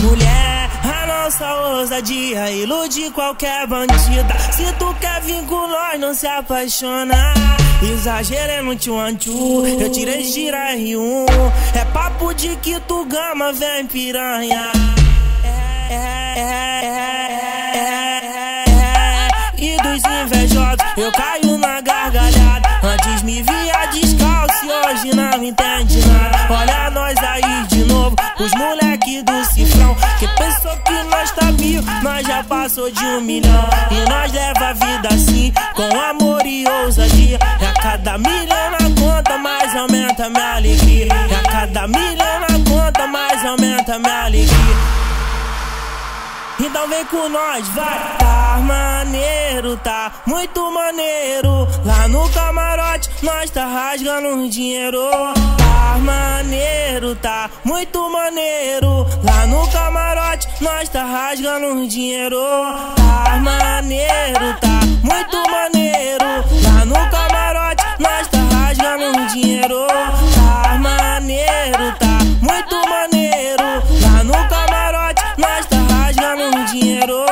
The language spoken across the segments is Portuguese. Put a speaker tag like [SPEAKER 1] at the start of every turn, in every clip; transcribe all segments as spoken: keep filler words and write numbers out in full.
[SPEAKER 1] Mulher, a nossa ousadia ilude qualquer bandida. Se tu quer vir com nós, não se apaixona. Exagerei no tchu-an-tchu, eu tirei gira R um. É papo de que tu gama, vem piranha. É, é, é, é, é, é. E dos invejosos eu caio na gargalhada. Antes me via descalço e hoje não entende nada. Olha nós aí de novo, os moleque do cifrão, que pensou que nós tá mil, nós já passou de um milhão. E nós leva a vida assim, com amor e ousadia. E a cada milhão na conta, mais aumenta minha alegria. E a cada milhão na conta, mais aumenta minha alegria. Então vem com nós, vai. Tá maneiro, tá muito maneiro. Lá no camarote nós tá rasgando um dinheiro. Tá maneiro, tá muito maneiro. Lá no camarote nós tá rasgando um dinheiro. Tá maneiro, tá muito maneiro. Lá no camarote nós tá rasgando um dinheiro. Tá maneiro, tá muito maneiro. Lá no camarote nós tá rasgando um dinheiro.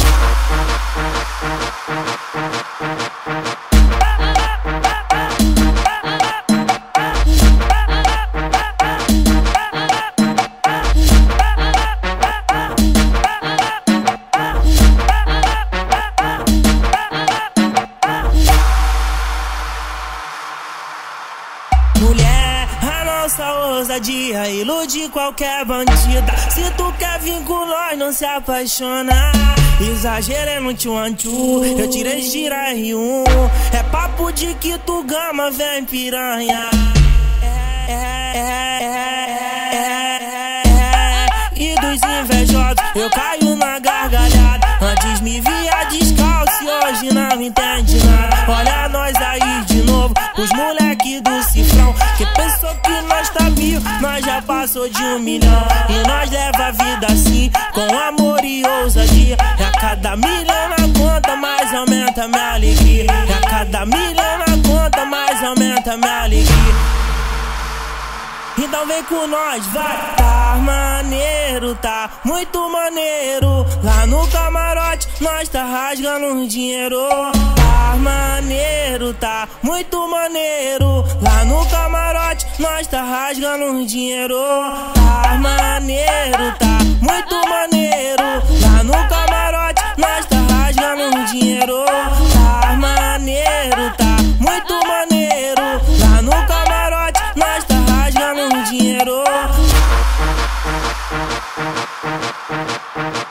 [SPEAKER 1] Mulher, a nossa ousadia ilude qualquer bandida. Se tu quer vir com nós, não se apaixona. Exagerei no tchu-an-tchu, eu tirei gira R um. É papo de que tu gama, vem piranha. É, é, é, é, é, é. E dos invejosos eu caio na gargalhada. Antes me via descalço e hoje não entende nada. Olha nós aí de novo, os moleque do cifrão, que pensou que nós tá mil, nós já passou de um milhão. E nós leva a vida assim, com amor e ousadia. E a cada milhão na conta, mais aumenta minha alegria. E a cada milhão na conta, mais aumenta minha alegria. Então vem com nós, vai. Tá maneiro, tá muito maneiro. Lá no camarote nós tá rasgando um dinheiro. Tá maneiro, tá muito maneiro. Lá no camarote nós tá rasgando um dinheiro. Tá maneiro, tá muito maneiro. Lá no camarote nós tá rasgando um dinheiro. Tá maneiro, tá muito maneiro. Lá no camarote nós tá rasgando um dinheiro.